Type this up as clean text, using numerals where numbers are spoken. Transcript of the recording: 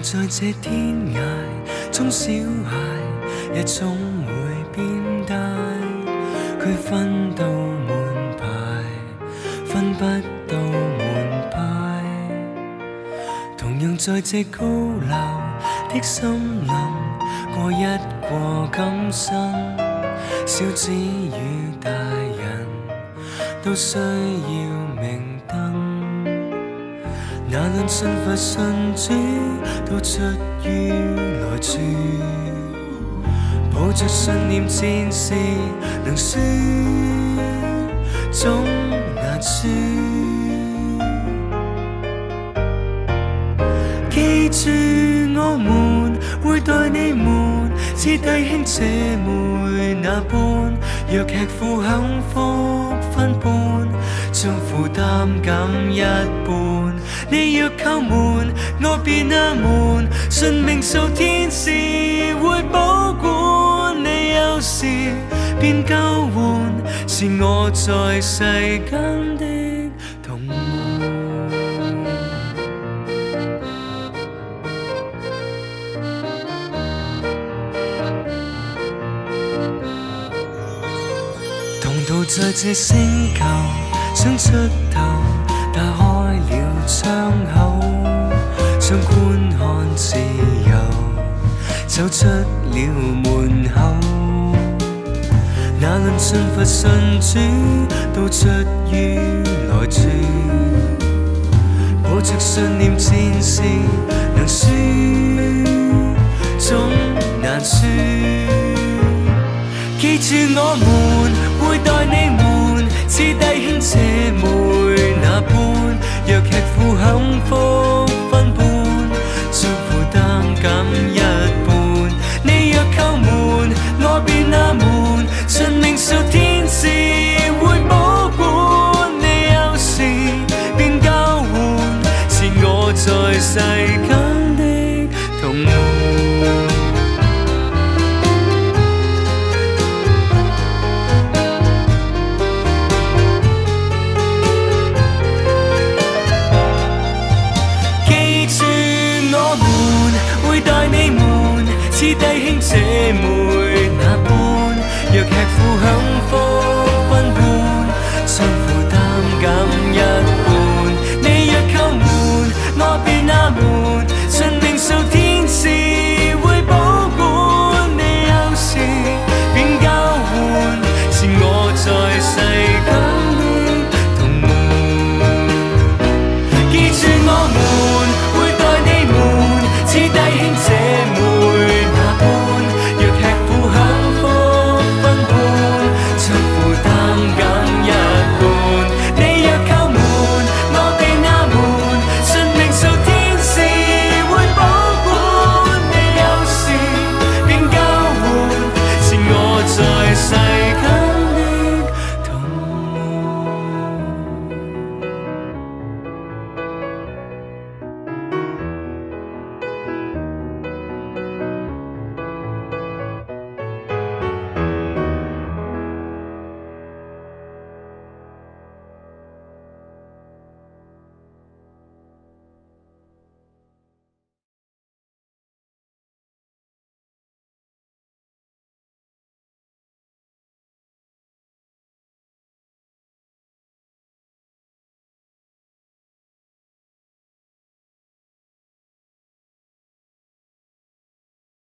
在这天涯中，小孩也總會變大，區分到門牌，分不到門牌。同樣在這高樓的森林，過一過今生，小子與大人都需要明燈。那論信佛信主，都出於來處。抱着信念戰士能輸，總難輸。記住我們會待你們似弟兄姐妹那般，若吃苦幸福分半，將負擔減一半。你若叩門，我便阿門，信命數天使會保管。你有時便交換，是我在世間的同伴。同道在這星球，想出頭，打開了窗口，想觀看自由，走出了門口。那論信佛信主，都出於來處。抱着信念戰士能輸，總難輸。記住我們會待你們似弟兄姐妹那般，若吃苦幸福分半，將負擔減一半。你若叩門，我便阿門，信命數天使會保管。你有時便交換，是我在世間的同伴。似弟兄姐妹那般，若吃苦